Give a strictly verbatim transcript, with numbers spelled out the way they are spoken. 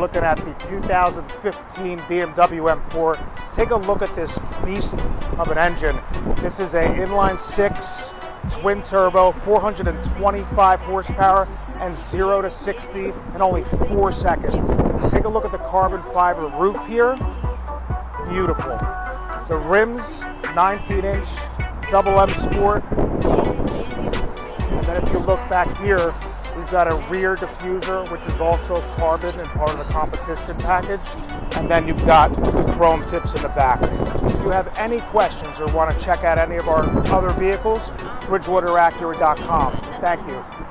looking at the two thousand fifteen B M W M four. Take a look at this beast of an engine. This is a inline six twin turbo, four hundred twenty-five horsepower, and zero to sixty in only four seconds. Take a look at the carbon fiber roof here. Beautiful. The rims, nineteen inch double M Sport. And then if you look back here, we've got a rear diffuser, which is also carbon and part of the competition package. And then you've got the chrome tips in the back. If you have any questions or want to check out any of our other vehicles, Bridgewater Acura dot com. Thank you.